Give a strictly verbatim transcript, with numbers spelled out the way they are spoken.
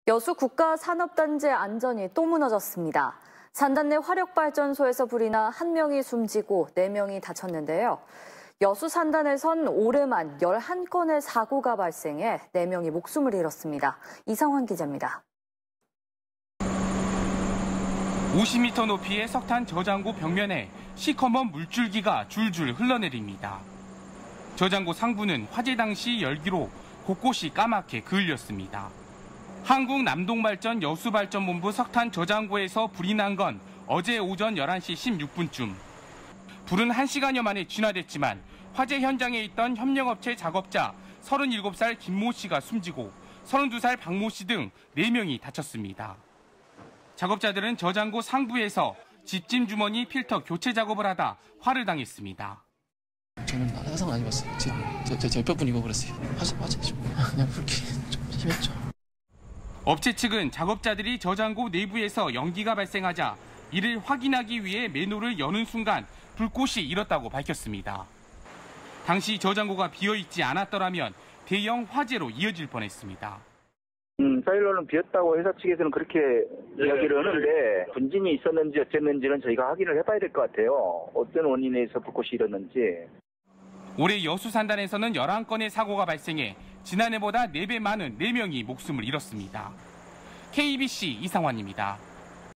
여수 국가산업단지 안전이 또 무너졌습니다. 산단 내 화력발전소에서 불이 나 한 명이 숨지고 네 명이 다쳤는데요. 여수 산단에선 올해만 열한 건의 사고가 발생해 네 명이 목숨을 잃었습니다. 이상환 기자입니다. 오십 미터 높이의 석탄 저장고 벽면에 시커먼 물줄기가 줄줄 흘러내립니다. 저장고 상부는 화재 당시 열기로 곳곳이 까맣게 그을렸습니다. 한국남동발전 여수발전본부 석탄 저장고에서 불이 난 건 어제 오전 열한 시 십육 분쯤. 불은 한 시간여 만에 진화됐지만 화재 현장에 있던 협력업체 작업자 서른일곱 살 김모 씨가 숨지고 서른두 살 박모 씨 등 네 명이 다쳤습니다. 작업자들은 저장고 상부에서 집짐 주머니 필터 교체 작업을 하다 화를 당했습니다. 저는 화상 안 입었어요. 제, 제, 제, 제 옆에분 입어버렸어요. 화재, 화재 좀 그냥 그렇게 좀 심했죠. 업체 측은 작업자들이 저장고 내부에서 연기가 발생하자 이를 확인하기 위해 맨홀을 여는 순간 불꽃이 일었다고 밝혔습니다. 당시 저장고가 비어있지 않았더라면 대형 화재로 이어질 뻔했습니다. 음, 사일로는 비었다고 회사 측에서는 그렇게 네, 이야기를 하는데 분진이 있었는지 어쨌는지는 저희가 확인을 해봐야 될 것 같아요. 어떤 원인에서 불꽃이 일었는지. 올해 여수 산단에서는 열한 건의 사고가 발생해 지난해보다 네 배 많은 네 명이 목숨을 잃었습니다. 케이비씨 이상환입니다.